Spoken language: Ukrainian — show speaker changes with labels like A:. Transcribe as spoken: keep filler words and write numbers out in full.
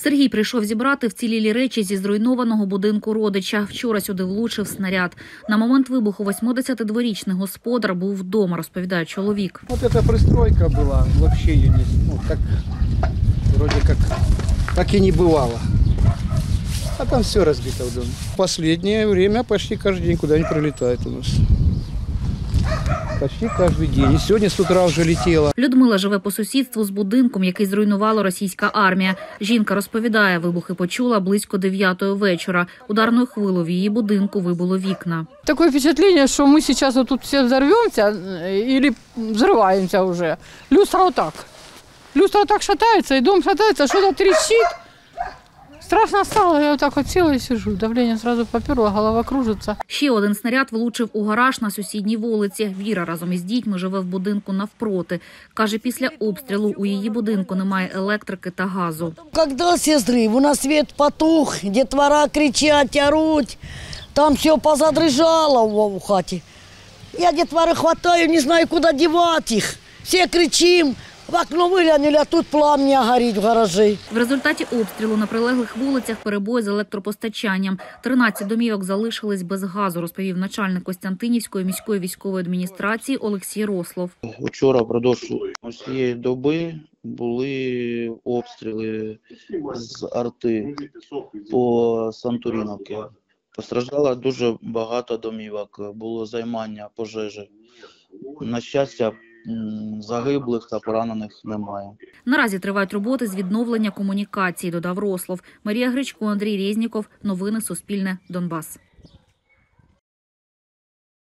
A: Сергій прийшов зібрати вцілілі речі зі зруйнованого будинку родича. Вчора сюди влучив снаряд. На момент вибуху восьмидесятидворічний господар був вдома, розповідає чоловік.
B: Ось ця пристройка була, взагалі її не, ну, так, вроде как, так і не бувало. А там все розбито в домі. В останнє время почти кожен день куди-нибудь прилітає у нас. Почти кожен день. І сьогодні з утра вже летіло.
A: Людмила живе по сусідству з будинком, який зруйнувала російська армія. Жінка розповідає, вибухи почула близько дев'ятої вечора. Ударною хвилою в її будинку вибило вікна.
C: Таке впечатлення, що ми зараз тут всі взорвемося або взриваємося вже. Люстра отак. Люстра так шатається, і дом шатається, щось тріщить. Страшно стало, я так от сіла і сижу. Давлення одразу поперло, голова кружиться.
A: Ще один снаряд влучив у гараж на сусідній вулиці. Віра разом із дітьми живе в будинку навпроти. Каже, після обстрілу у її будинку немає електрики та газу.
D: Коли зрив, у нас світ потух, дітвора кричать, оруть, там все позадрижало в хаті. Я дітвори хватаю, не знаю, куди дівати їх. Всі кричимо. В окно виглянули, а тут плам'я горить в гаражі.
A: В результаті обстрілу на прилеглих вулицях перебої з електропостачанням. тринадцять домівок залишились без газу, розповів начальник Костянтинівської міської військової адміністрації Олексій Рослов.
E: Вчора впродовж усієї доби були обстріли з арти по Сантуріновці. Постраждало дуже багато домівок, було займання пожежі. На щастя, загиблих та поранених немає.
A: Наразі тривають роботи з відновлення комунікації, додав Рослов. Марія Гречко, Андрій Резніков. Новини Суспільне. Донбас.